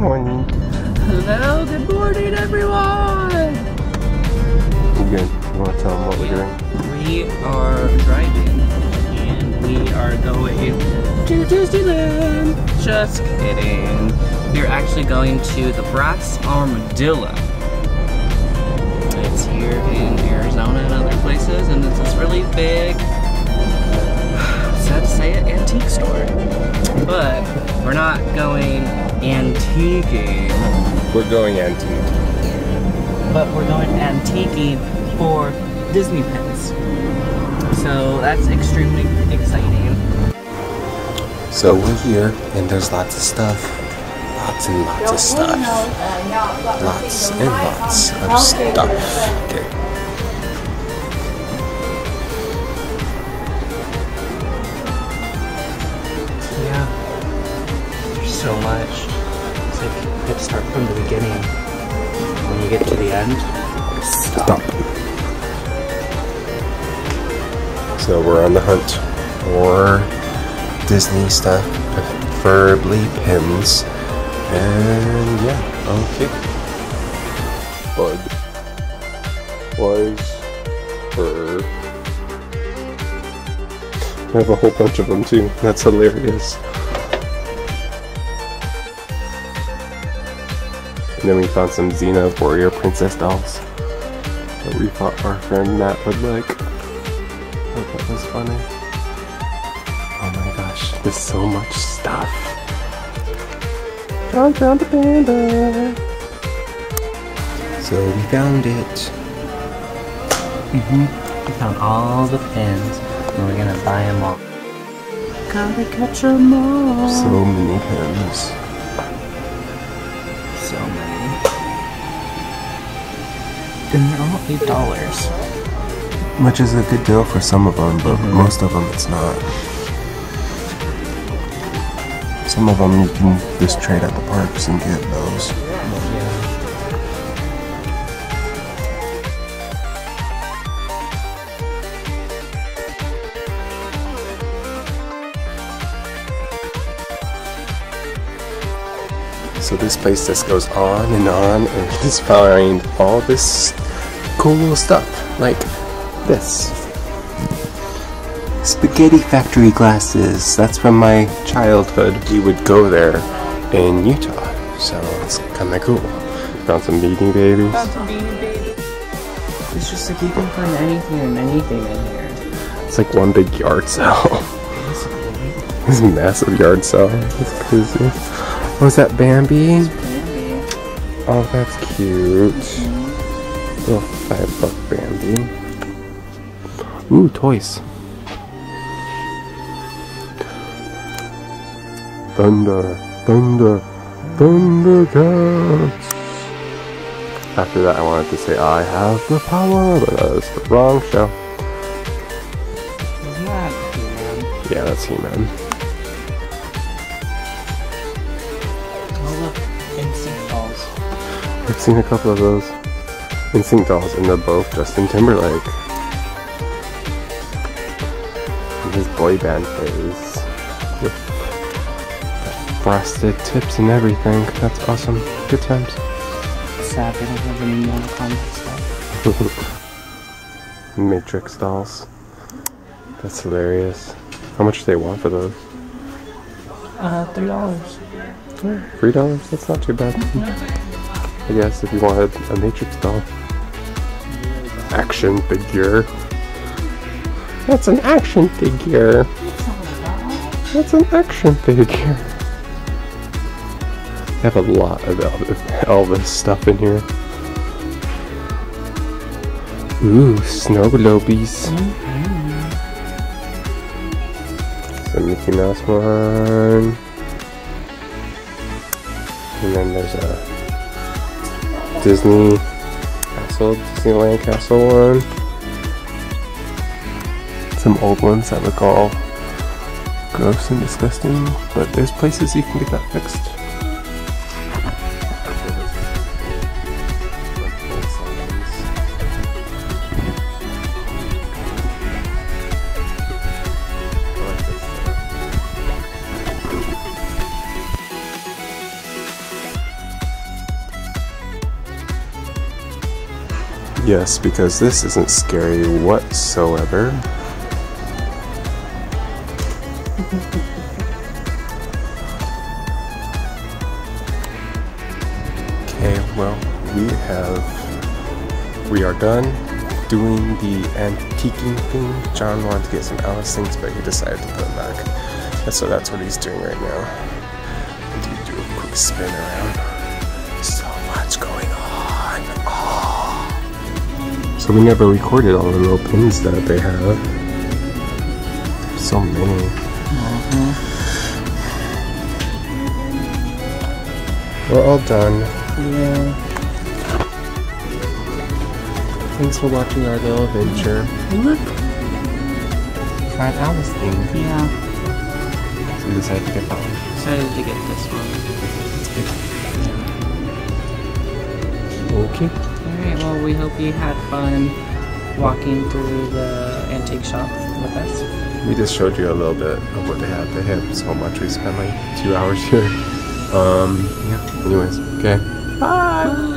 morning. Hello, good morning, everyone. Good. You want to tell them what we're doing? We are driving, and we are going to Disneyland. Just kidding. We're actually going to the Brass Armadillo. It's here in Arizona and other places, and it's this really big, sad to say it, antique store. But we're not going antiquing. We're going antique. But we're going antiquing for Disney pins. So that's extremely exciting. So we're here, and there's lots of stuff. Lots and lots of stuff. Lots and lots of stuff. Okay. Yeah. There's so much. It's like you have to start from the beginning. When you get to the end, stop. So we're on the hunt for Disney stuff, preferably pins. And yeah, okay. Bud was her. I have a whole bunch of them too. That's hilarious. And then we found some Xena warrior princess dolls that we thought our friend Matt would like. Oh, that was funny. Oh my gosh, there's so much stuff. I found the panda. So we found it. We found all the pins, and we're gonna buy them all. Gotta catch them all. So many pins. So many. And they're all $8. Which is a good deal for some of them, but most of them it's not. Some of them you can just trade at the parks and get those. So this place just goes on, and we just find all this cool stuff, like this. Spaghetti factory glasses. That's from my childhood. We would go there in Utah, so it's kind of cool. Found some Beanie Babies. Found some Beanie Babies. It's just like you can find anything and anything in here. It's like one big yard sale. This massive yard sale. That's crazy. Oh, is that Bambi? It's Bambi. Oh, that's cute. Little $5 Bambi. Ooh, toys. Thunder, thunder, Thundercats. After that, I wanted to say, I have the power, but that was the wrong show. Isn't that He-Man? Yeah, that's He-Man. Oh, look, NSYNC dolls. I've seen a couple of those NSYNC dolls, and they're both Justin Timberlake. And his boy band phase. With frosted tips and everything. That's awesome. Good times. Sad they don't have any Mortal Kombat stuff. Matrix dolls. That's hilarious. How much do they want for those? $3. $3? That's not too bad. I guess if you wanted a Matrix doll. Action figure. That's an action figure. That's an action figure. They have a lot of Elvis stuff in here. Ooh, snow globies. The Mickey Mouse one. And then there's a Disneyland Castle one. Some old ones that look all gross and disgusting, but there's places you can get that fixed. Yes, because this isn't scary whatsoever. Okay, well, we are done doing the antiquing thing. John wanted to get some Alice things, but he decided to put them back. And so that's what he's doing right now. And you do a quick spin around. So much going on. Oh. So we never recorded all the little pins that they have. So many. We're all done. Yeah. Thanks for watching our little adventure. Look. Fat Alice thing. Yeah. So we decided to get that one. Decided to get this one. Okay. Alright, well, we hope you had fun walking through the antique shop with us. We just showed you a little bit of what they have. They have so much. We spent like 2 hours here. Yeah. Anyways, okay. Bye.